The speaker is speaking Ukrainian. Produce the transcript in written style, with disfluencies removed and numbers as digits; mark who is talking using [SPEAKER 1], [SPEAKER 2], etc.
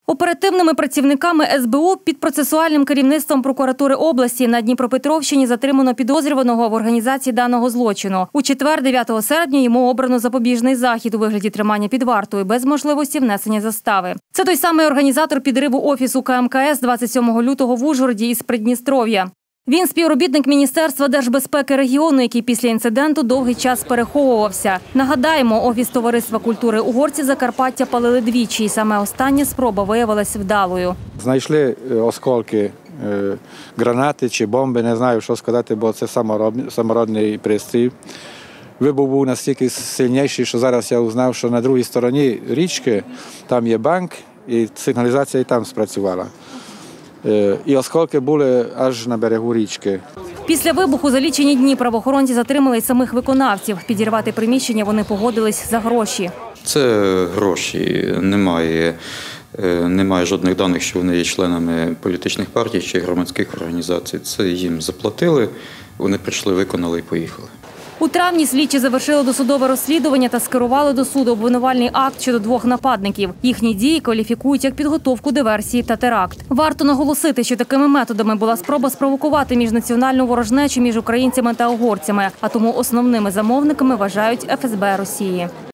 [SPEAKER 1] Оперативними працівниками СБУ під процесуальним керівництвом прокуратури області на Дніпропетровщині затримано підозрюваного в організації даного злочину. У четвер, 9 серпня, йому обрано запобіжний захід у вигляді тримання під вартою без можливості внесення застави. Це той самий організатор підриву офісу КМКС 27 лютого в Ужгороді із Придністров'я. Він співробітник Міністерства держбезпеки регіону, який після інциденту довгий час переховувався. Нагадаємо, офіс Товариства культури угорці Закарпаття палили двічі, і саме остання спроба виявилась вдалою.
[SPEAKER 2] Знайшли осколки, гранати чи бомби, не знаю, що сказати, бо це саморобний пристрій. Вибух був настільки сильніший, що зараз я узнав, що на другій стороні річки там є банк, і сигналізація і там спрацювала. І осколки були аж на берегу річки.
[SPEAKER 1] Після вибуху за лічені дні правоохоронці затримали й самих виконавців. Підірвати приміщення вони погодились за гроші.
[SPEAKER 3] Це гроші. Немає жодних даних, що вони є членами політичних партій чи громадських організацій. Це їм заплатили, вони прийшли, виконали і поїхали.
[SPEAKER 1] У травні слідчі завершили досудове розслідування та скерували до суду обвинувальний акт щодо двох нападників. Їхні дії кваліфікують як підготовку диверсії та теракт. Варто наголосити, що такими методами була спроба спровокувати міжнаціональну ворожнечу між українцями та угорцями, а тому основними замовниками вважають ФСБ Росії.